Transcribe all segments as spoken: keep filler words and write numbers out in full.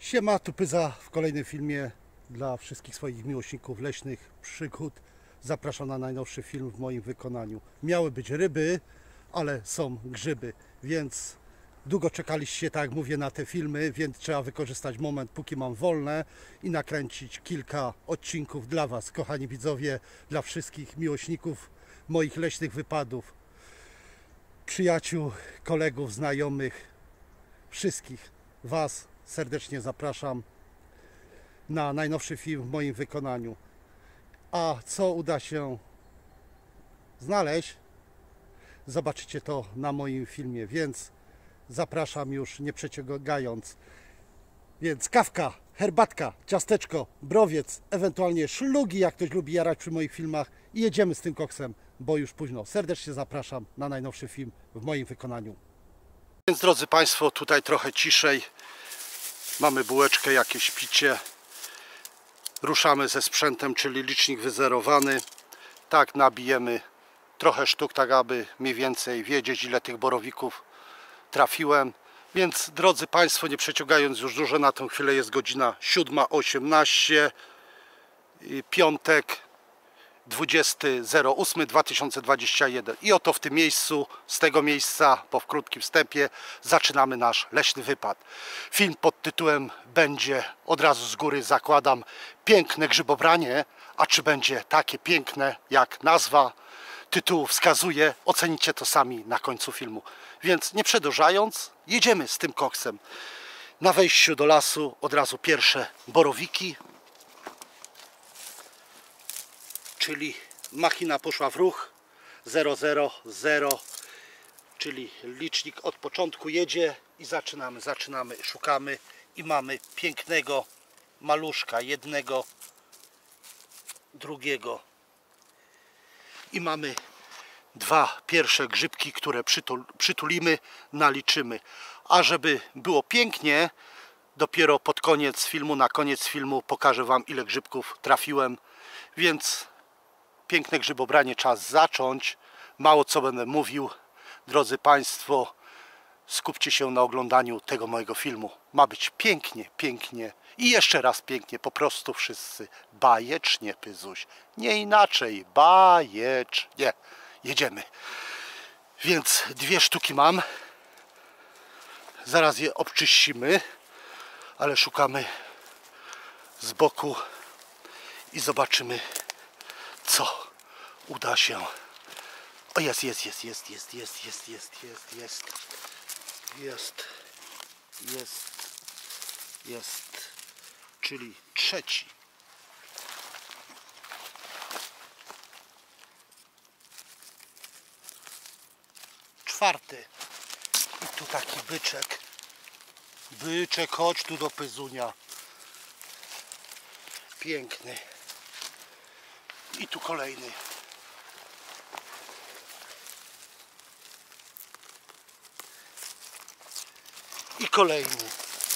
Siema, tu Pyza w kolejnym filmie dla wszystkich swoich miłośników leśnych przygód. Zapraszam na najnowszy film w moim wykonaniu. Miały być ryby, ale są grzyby, więc długo czekaliście, tak jak mówię, na te filmy, więc trzeba wykorzystać moment, póki mam wolne i nakręcić kilka odcinków dla Was, kochani widzowie, dla wszystkich miłośników moich leśnych wypadów, przyjaciół, kolegów, znajomych, wszystkich Was serdecznie zapraszam na najnowszy film w moim wykonaniu. A co uda się znaleźć, zobaczycie to na moim filmie, więc zapraszam już nie przeciągając. Więc kawka, herbatka, ciasteczko, browiec, ewentualnie szlugi, jak ktoś lubi jarać przy moich filmach, i jedziemy z tym koksem, bo już późno. Serdecznie zapraszam na najnowszy film w moim wykonaniu. Więc drodzy Państwo, tutaj trochę ciszej. Mamy bułeczkę, jakieś picie. Ruszamy ze sprzętem, czyli licznik wyzerowany. Tak, nabijemy trochę sztuk, tak aby mniej więcej wiedzieć, ile tych borowików trafiłem. Więc drodzy Państwo, nie przeciągając już dużo, na tę chwilę jest godzina siódma osiemnaście, piątek dwudziesty ósmy dwa tysiące dwudziesty pierwszy. I oto w tym miejscu, z tego miejsca, po krótkim wstępie, zaczynamy nasz leśny wypad. Film pod tytułem będzie, od razu z góry zakładam, piękne grzybobranie. A czy będzie takie piękne, jak nazwa tytułu wskazuje, ocenicie to sami na końcu filmu. Więc nie przedłużając, jedziemy z tym koksem. Na wejściu do lasu od razu pierwsze borowiki, czyli machina poszła w ruch zero zero zero, czyli licznik od początku jedzie i zaczynamy, zaczynamy, szukamy i mamy pięknego maluszka, jednego, drugiego i mamy dwa pierwsze grzybki, które przytul, przytulimy, naliczymy. A żeby było pięknie, dopiero pod koniec filmu, na koniec filmu pokażę Wam, ile grzybków trafiłem, więc piękne grzybobranie czas zacząć. Mało co będę mówił, drodzy Państwo, skupcie się na oglądaniu tego mojego filmu. Ma być pięknie, pięknie i jeszcze raz pięknie, po prostu wszyscy bajecznie, Pyzuś, nie inaczej, bajecznie. Jedziemy. Więc dwie sztuki mam, zaraz je obczyścimy, ale szukamy z boku i zobaczymy, co uda się. O, jest, jest, jest, jest, jest, jest, jest, jest, jest, jest, jest, jest, jest, czyli trzeci. Czwarty. I tu taki byczek. Byczek, chodź tu do Pyzunia. Piękny. I tu kolejny. I kolejny.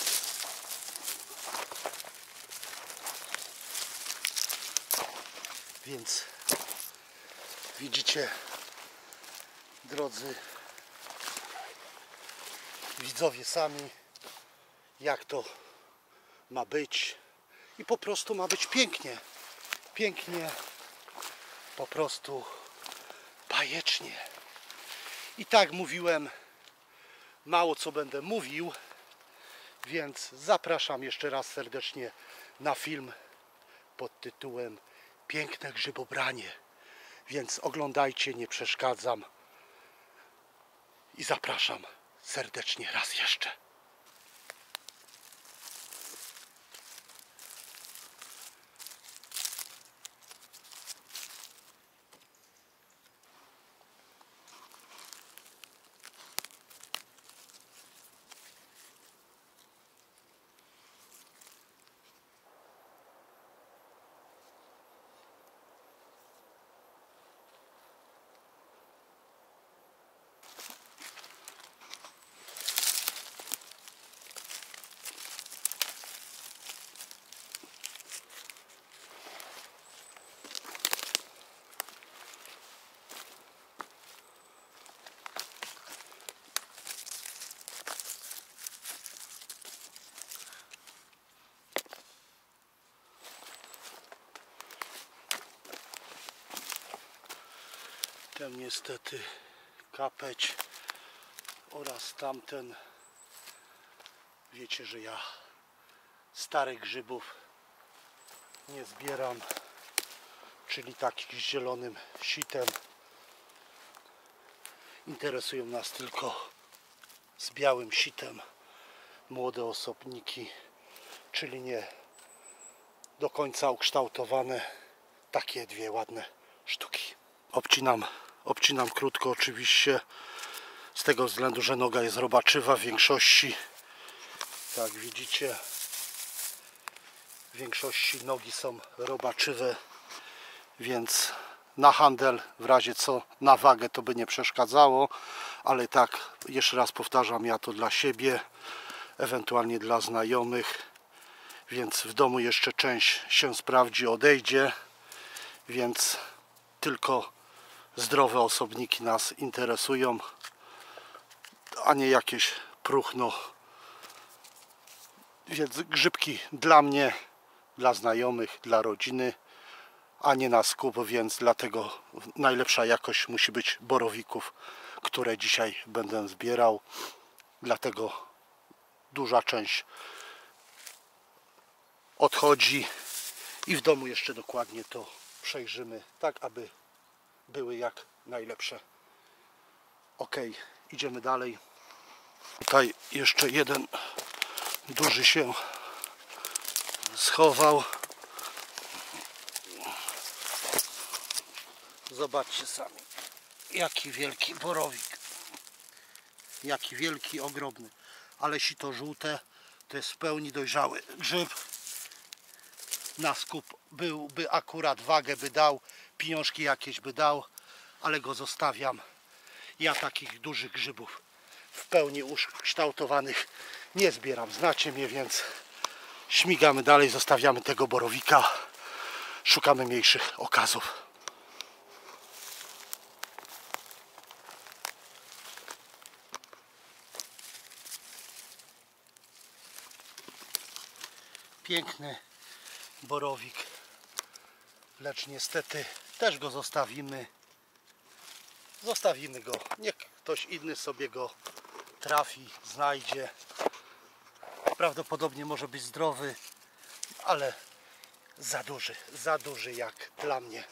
Więc widzicie, drodzy widzowie, sami, jak to ma być. I po prostu ma być pięknie. Pięknie. Po prostu bajecznie. I tak mówiłem, mało co będę mówił, więc zapraszam jeszcze raz serdecznie na film pod tytułem Piękne grzybobranie. Więc oglądajcie, nie przeszkadzam i zapraszam serdecznie raz jeszcze. Ten niestety kapeć oraz tamten. Wiecie, że ja starych grzybów nie zbieram, czyli takich z zielonym sitem. Interesują nas tylko z białym sitem młode osobniki, czyli nie do końca ukształtowane, takie dwie ładne sztuki. Obcinam, obcinam krótko oczywiście, z tego względu, że noga jest robaczywa w większości. Jak widzicie, w większości nogi są robaczywe, więc na handel, w razie co na wagę, to by nie przeszkadzało, ale tak, jeszcze raz powtarzam, ja to dla siebie, ewentualnie dla znajomych, więc w domu jeszcze część się sprawdzi, odejdzie, więc tylko zdrowe osobniki nas interesują, a nie jakieś próchno. Więc grzybki dla mnie, dla znajomych, dla rodziny, a nie na skup, więc dlatego najlepsza jakość musi być borowików, które dzisiaj będę zbierał. Dlatego duża część odchodzi i w domu jeszcze dokładnie to przejrzymy, tak aby były jak najlepsze. Ok, idziemy dalej. Tutaj jeszcze jeden duży się schował. Zobaczcie sami, jaki wielki borowik, jaki wielki, ogromny, ale sito żółte to jest w pełni dojrzały grzyb. Na skup byłby akurat, wagę by dał, pieniążki jakieś by dał, ale go zostawiam. Ja takich dużych grzybów w pełni ukształtowanych nie zbieram, znacie mnie, więc śmigamy dalej, zostawiamy tego borowika, szukamy mniejszych okazów. Piękny borowik, lecz niestety też go zostawimy. Zostawimy go, niech ktoś inny sobie go trafi, znajdzie. Prawdopodobnie może być zdrowy, ale za duży, za duży jak dla mnie.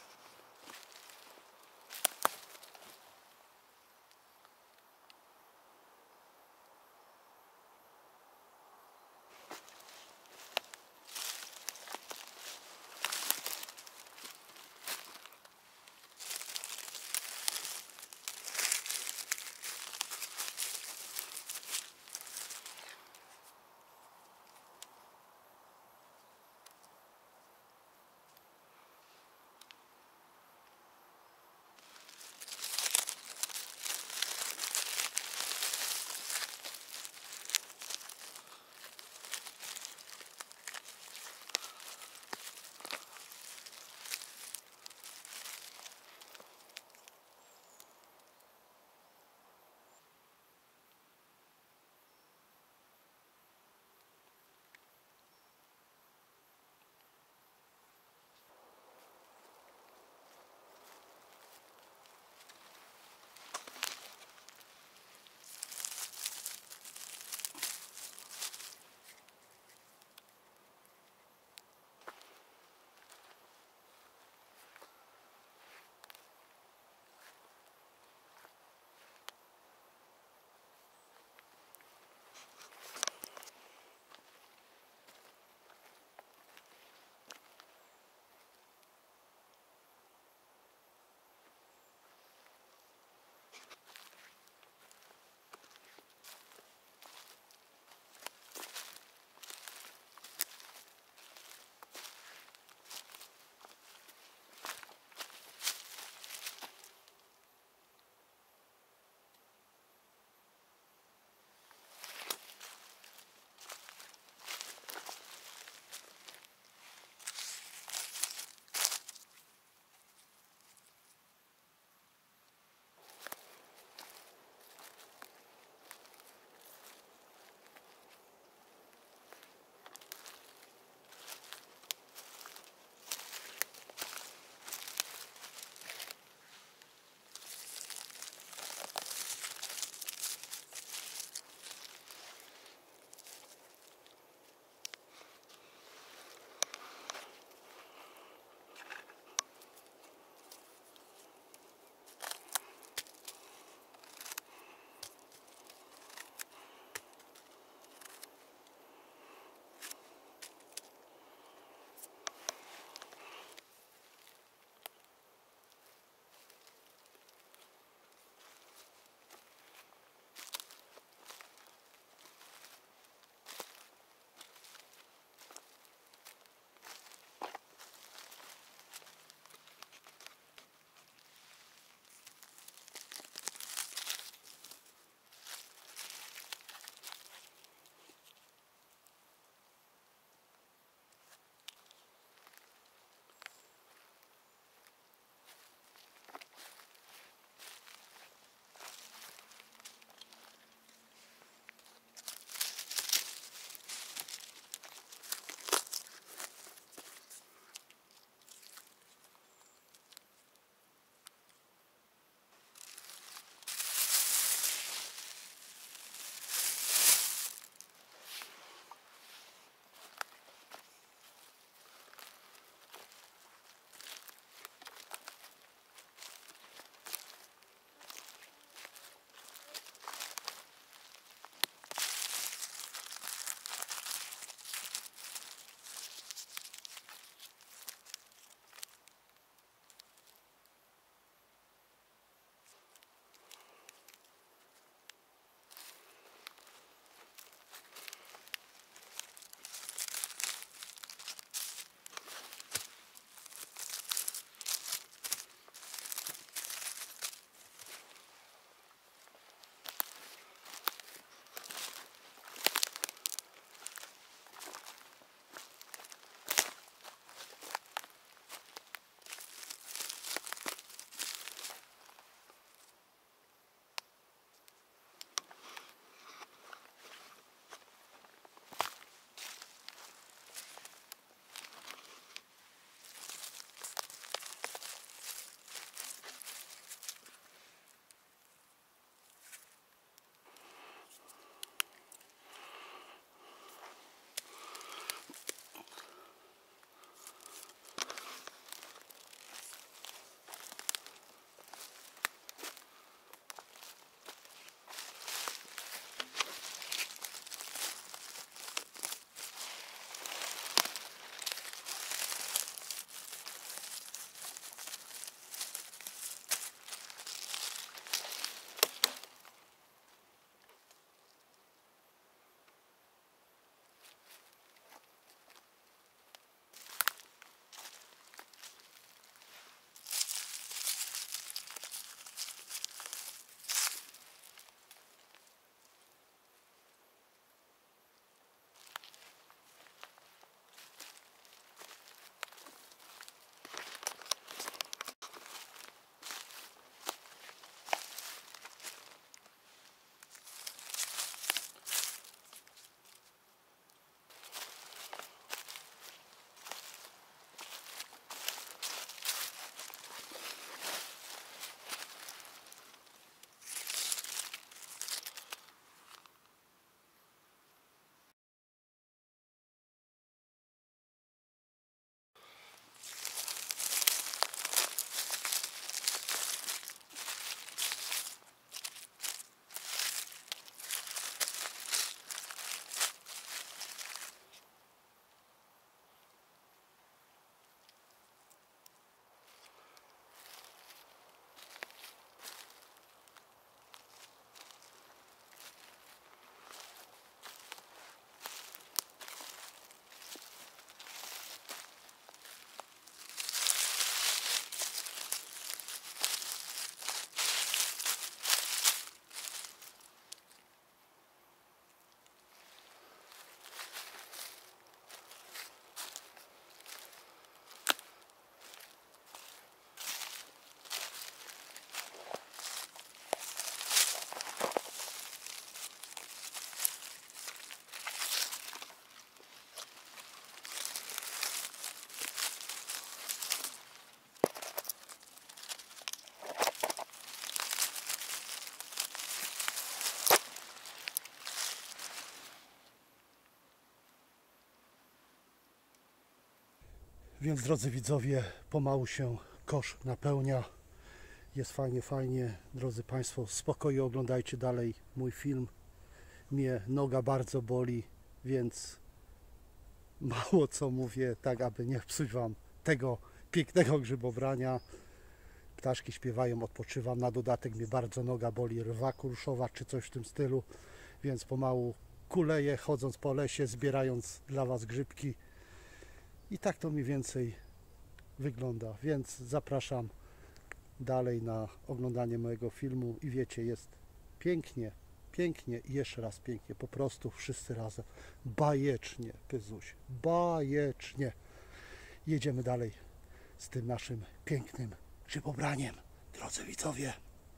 Więc drodzy widzowie, pomału się kosz napełnia. Jest fajnie, fajnie. Drodzy Państwo, spokojnie oglądajcie dalej mój film. Mnie noga bardzo boli, więc mało co mówię, tak aby nie psuć Wam tego pięknego grzybobrania. Ptaszki śpiewają, odpoczywam. Na dodatek mnie bardzo noga boli, rwa kuruszowa czy coś w tym stylu. Więc pomału kuleję, chodząc po lesie, zbierając dla Was grzybki. I tak to mniej więcej wygląda. Więc zapraszam dalej na oglądanie mojego filmu. I wiecie, jest pięknie, pięknie i jeszcze raz pięknie. Po prostu wszyscy razem. Bajecznie, Pyzuś, bajecznie. Jedziemy dalej z tym naszym pięknym grzybobraniem, drodzy widzowie.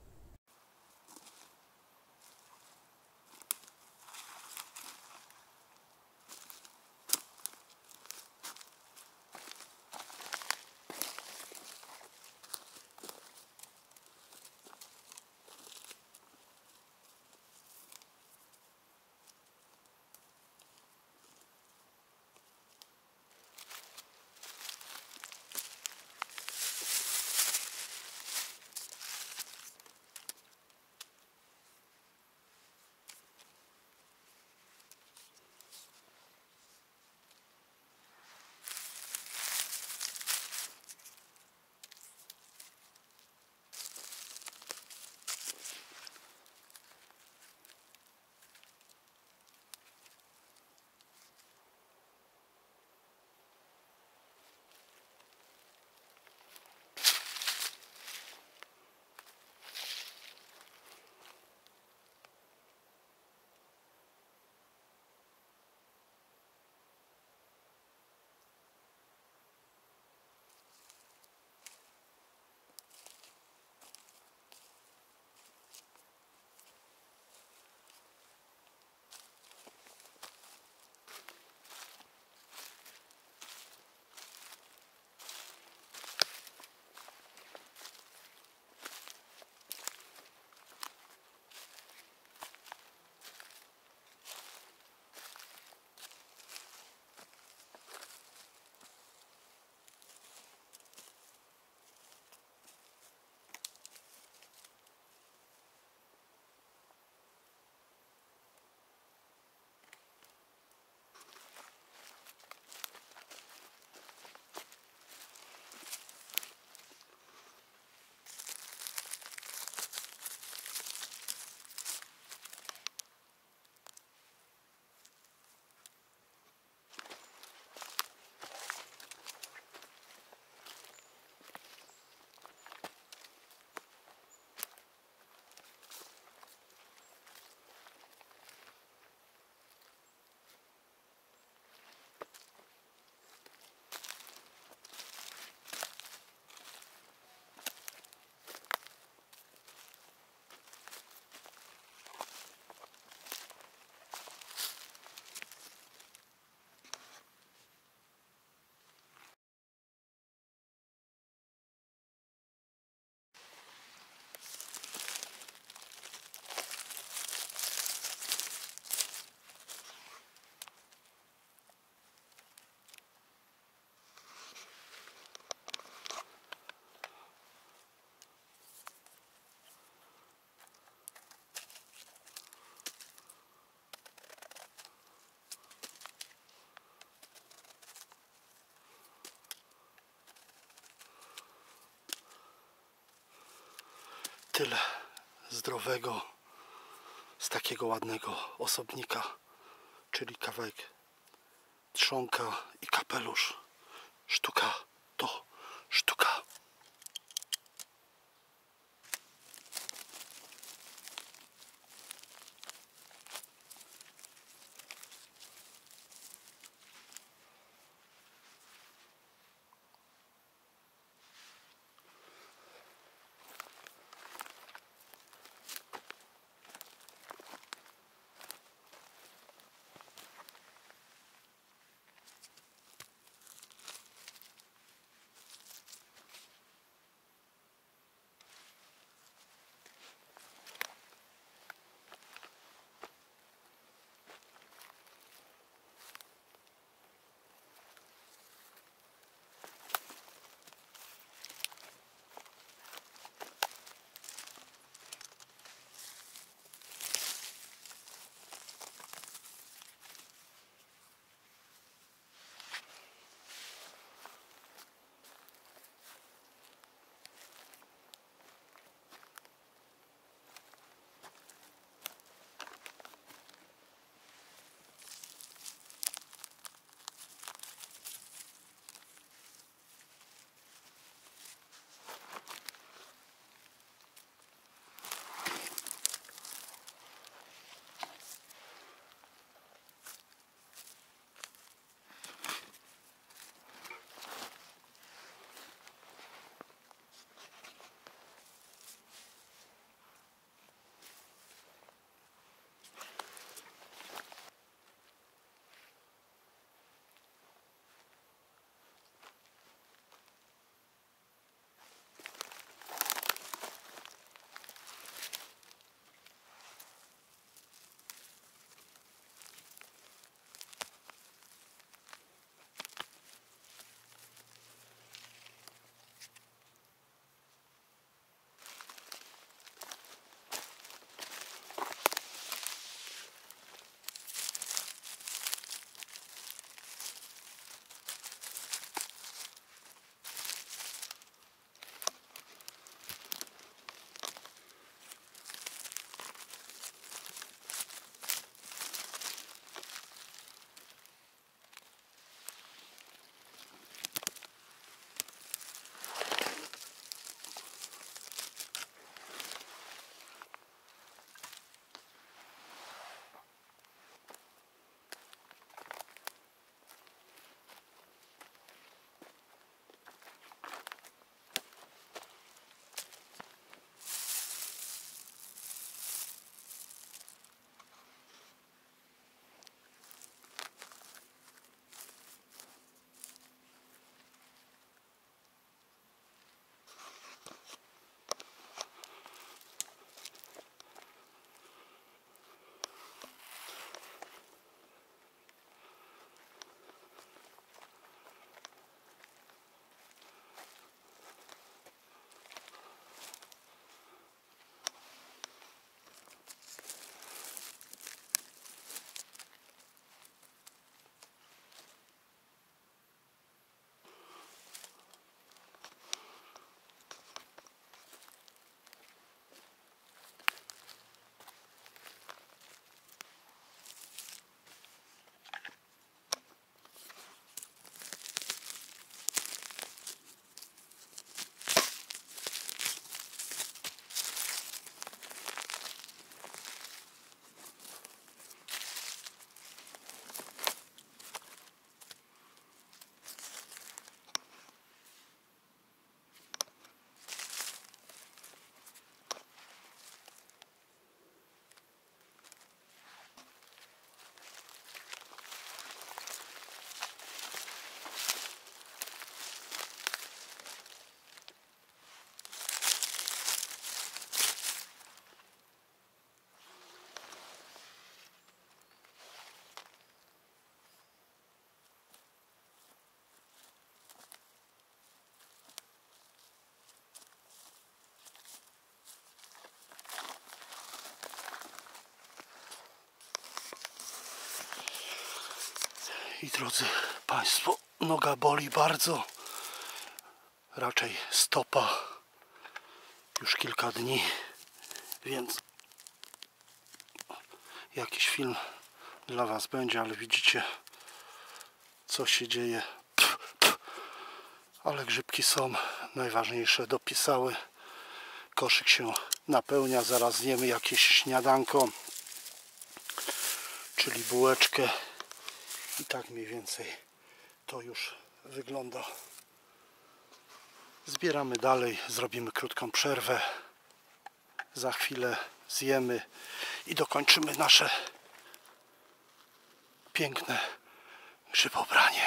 Tyle zdrowego z takiego ładnego osobnika, czyli kawałek trzonka i kapelusz. Sztuka to sztuka. I drodzy Państwo, noga boli bardzo, raczej stopa już kilka dni, więc jakiś film dla Was będzie, ale widzicie, co się dzieje. Pff, pff. Ale grzybki są najważniejsze, dopisały, koszyk się napełnia, zaraz zjemy jakieś śniadanko, czyli bułeczkę i tak mniej więcej to już wygląda. Zbieramy dalej, zrobimy krótką przerwę, za chwilę zjemy i dokończymy nasze piękne grzybobranie.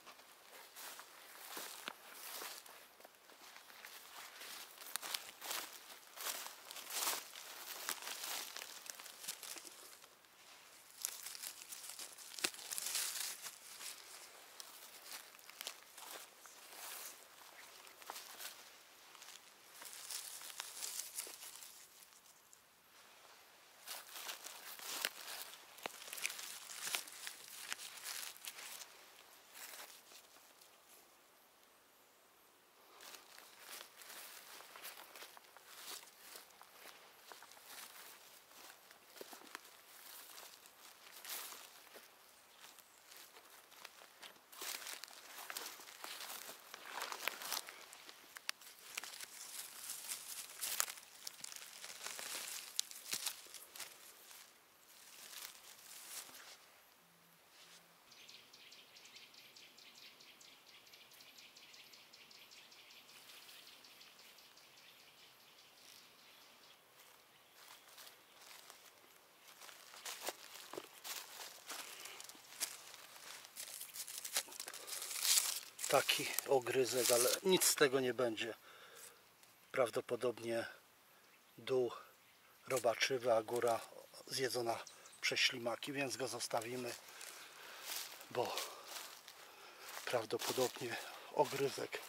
Taki ogryzek, ale nic z tego nie będzie. Prawdopodobnie dół robaczywy, a góra zjedzona przez ślimaki, więc go zostawimy, bo prawdopodobnie ogryzek.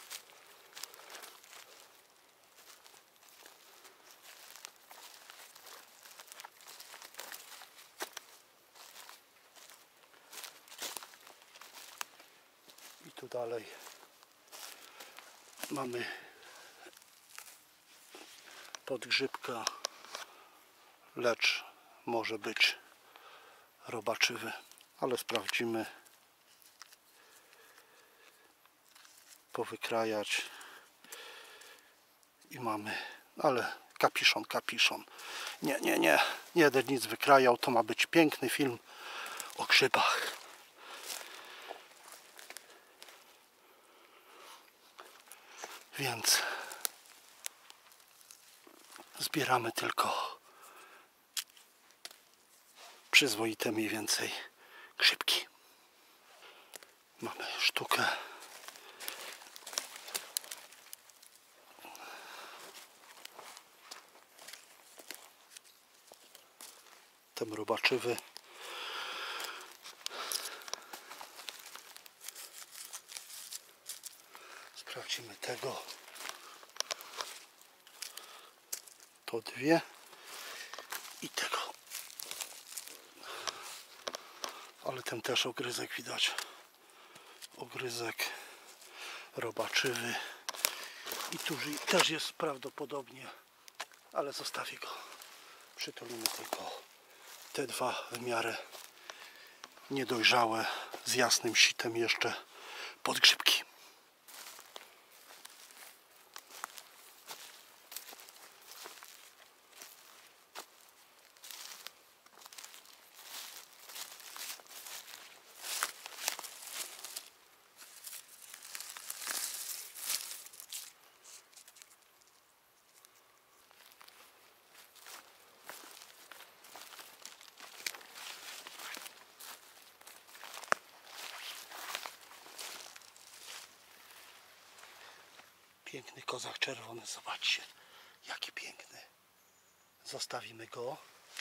I tu dalej mamy podgrzybka, lecz może być robaczywy, ale sprawdzimy, powykrajać i mamy, ale kapiszon, kapiszon. Nie, nie, nie, nie będę nic wykrajał, to ma być piękny film o grzybach. Więc zbieramy tylko przyzwoite mniej więcej grzybki. Mamy sztukę. Ten robaczywy. Sprawdzimy tego. To dwie. I tego. Ale ten też ogryzek widać. Ogryzek robaczywy. I tu też jest prawdopodobnie, ale zostawię go. Przytulimy tylko te dwa w miarę niedojrzałe, z jasnym sitem jeszcze podgrzybki. Piękny kozak czerwony, zobaczcie, jaki piękny. Zostawimy go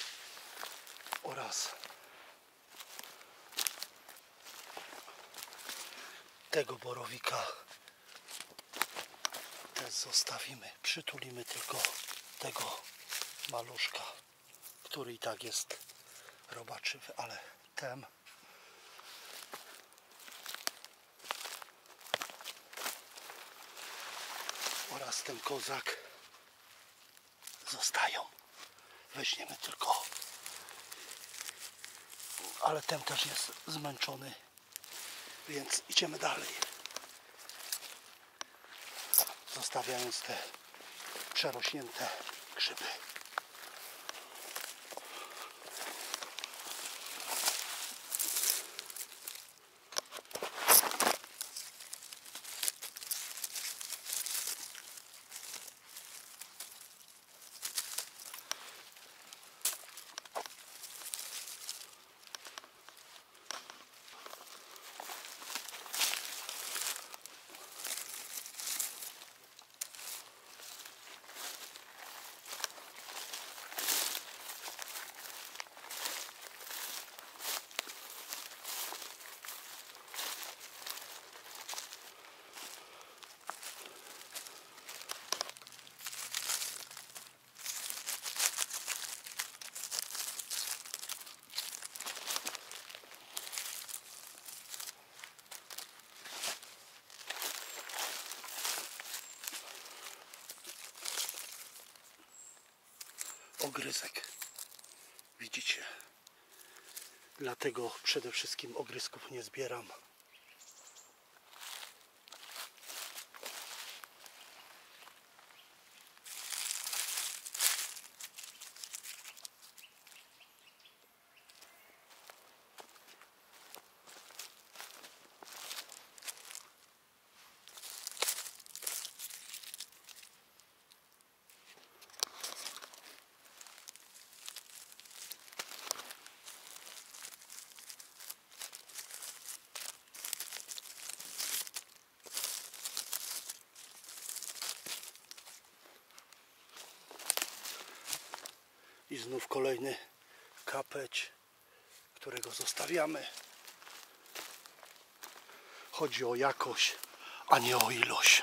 oraz tego borowika też zostawimy. Przytulimy tylko tego maluszka, który i tak jest robaczywy, ale ten oraz ten kozak zostają. Weźmiemy tylko, ale ten też jest zmęczony, więc idziemy dalej, zostawiając te przerośnięte grzyby. Ogryzek, widzicie, dlatego przede wszystkim ogryzków nie zbieram. I znów kolejny kapeć, którego zostawiamy. Chodzi o jakość, a nie o ilość.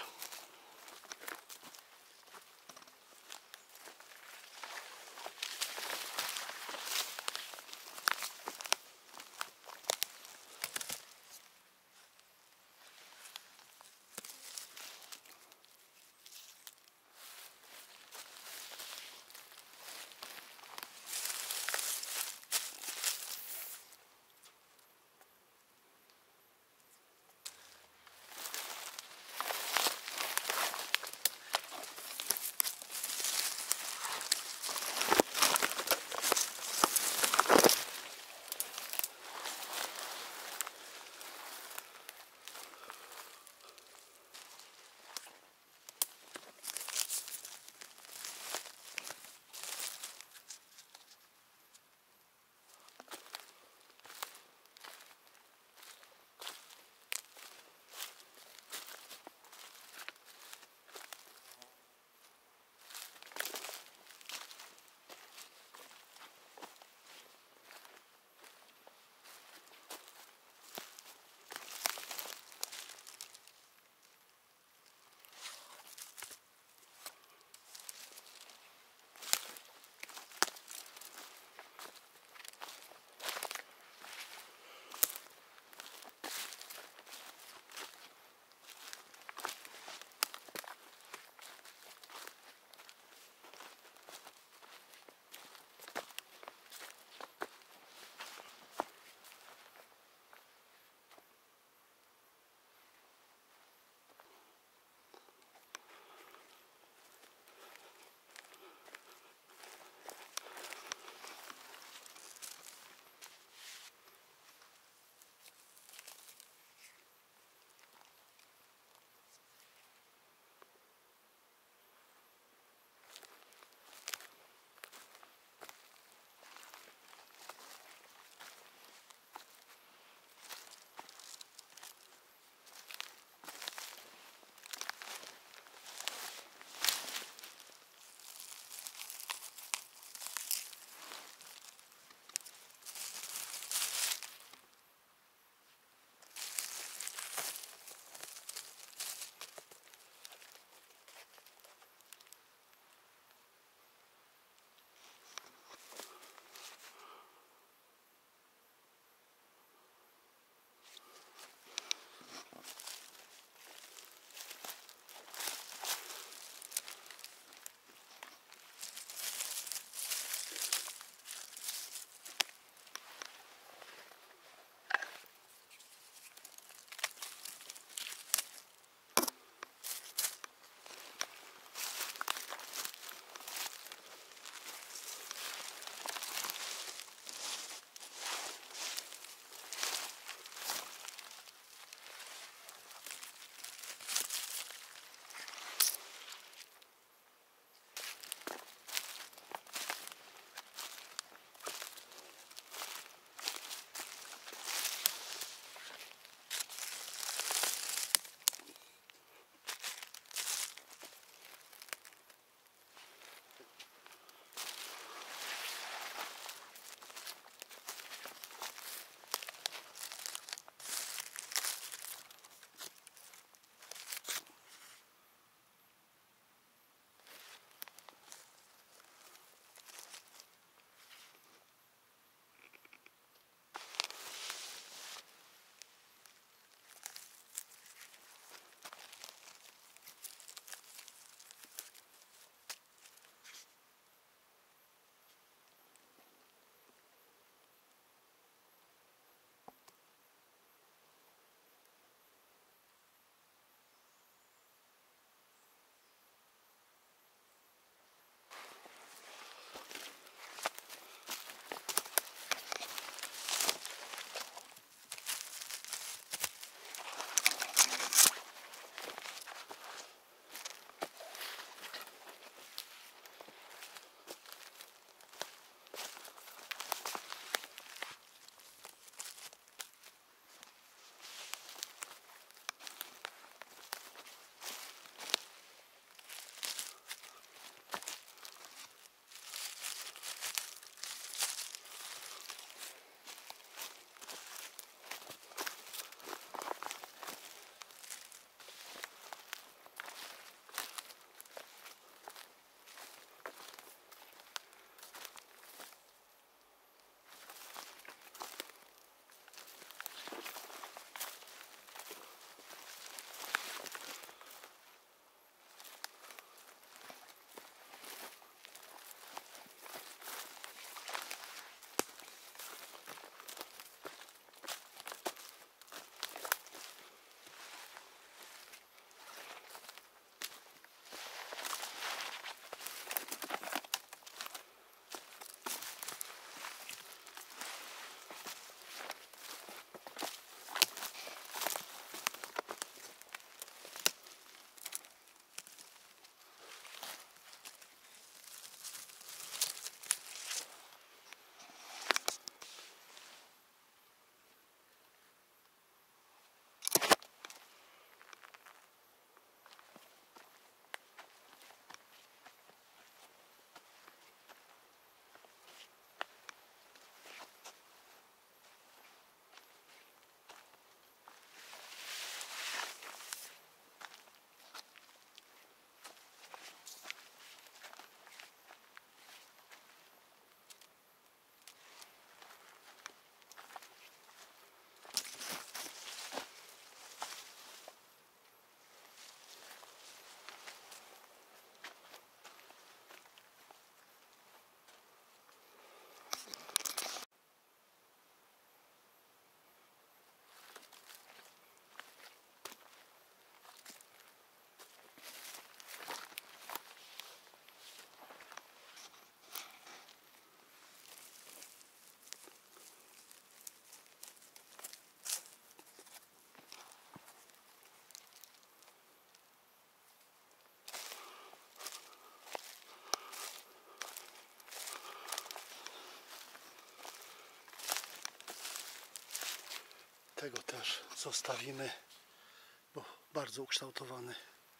Tego też zostawimy, bo bardzo ukształtowany,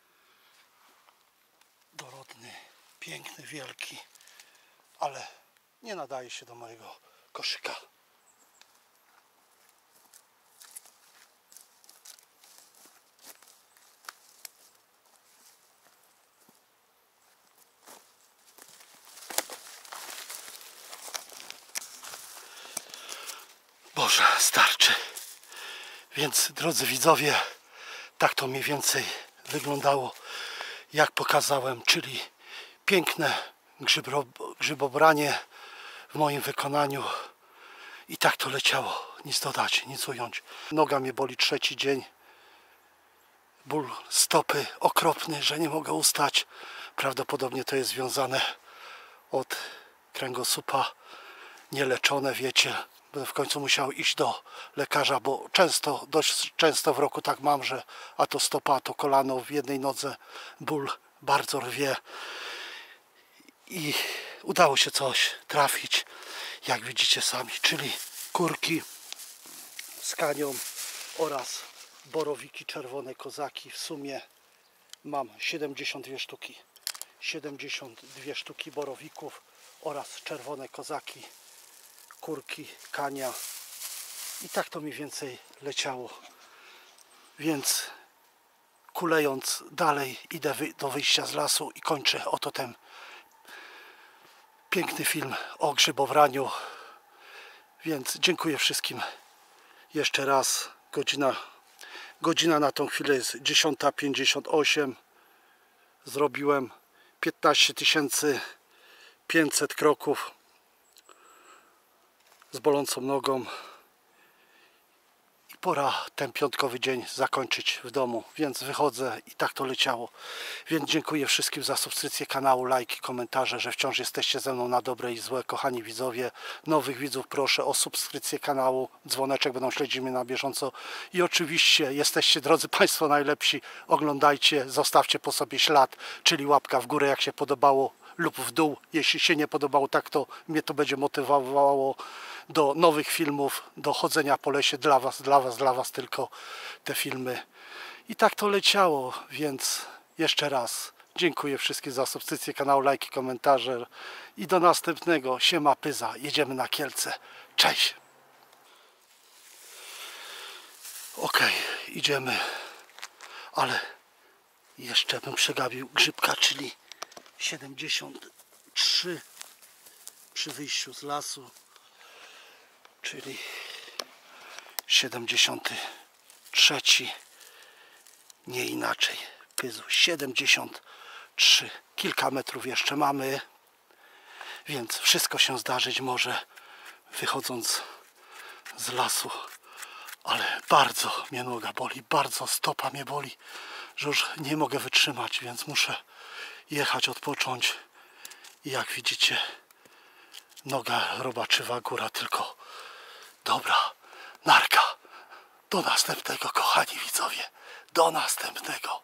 dorodny, piękny, wielki, ale nie nadaje się do mojego koszyka. Boże, starczy. Więc drodzy widzowie, tak to mniej więcej wyglądało, jak pokazałem, czyli piękne grzybo, grzybobranie w moim wykonaniu i tak to leciało, nic dodać, nic ująć. Noga mnie boli trzeci dzień, ból stopy okropny, że nie mogę ustać, prawdopodobnie to jest związane od kręgosłupa, nieleczone, wiecie. Będę w końcu musiał iść do lekarza, bo często, dość często w roku tak mam, że a to stopa, a to kolano w jednej nodze, ból bardzo rwie i udało się coś trafić, jak widzicie sami, czyli kurki z kanią oraz borowiki czerwone kozaki. W sumie mam siedemdziesiąt dwie sztuki, siedemdziesiąt dwie sztuki borowików oraz czerwone kozaki, kurki, kania i tak to mniej więcej leciało. Więc kulejąc dalej idę do wyjścia z lasu i kończę oto ten piękny film o grzybobraniu. Więc dziękuję wszystkim jeszcze raz. Godzina, godzina na tą chwilę jest dziesiąta pięćdziesiąt osiem. Zrobiłem piętnaście tysięcy pięćset kroków z bolącą nogą i pora ten piątkowy dzień zakończyć w domu, więc wychodzę i tak to leciało. Więc dziękuję wszystkim za subskrypcję kanału, lajki, komentarze, że wciąż jesteście ze mną na dobre i złe, kochani widzowie. Nowych widzów proszę o subskrypcję kanału, dzwoneczek, będą śledzić mnie na bieżąco i oczywiście jesteście, drodzy Państwo, najlepsi, oglądajcie, zostawcie po sobie ślad, czyli łapka w górę jak się podobało lub w dół, jeśli się nie podobało, tak to mnie to będzie motywowało do nowych filmów, do chodzenia po lesie dla Was, dla Was, dla Was tylko te filmy. I tak to leciało, więc jeszcze raz dziękuję wszystkim za subskrypcję kanału, lajki, komentarze i do następnego. Siema pyza, jedziemy na Kielce. Cześć! Ok, idziemy, ale jeszcze bym przegapił grzybka, czyli siedemdziesiąt trzy przy wyjściu z lasu, czyli siedemdziesiąty trzeci, nie inaczej, pyzu siedemdziesiąt trzy, kilka metrów jeszcze mamy, więc wszystko się zdarzyć może wychodząc z lasu, ale bardzo mnie noga boli, bardzo stopa mnie boli, że już nie mogę wytrzymać, więc muszę jechać, odpocząć i jak widzicie noga robaczywa, góra tylko dobra, narka. Do następnego, kochani widzowie, do następnego.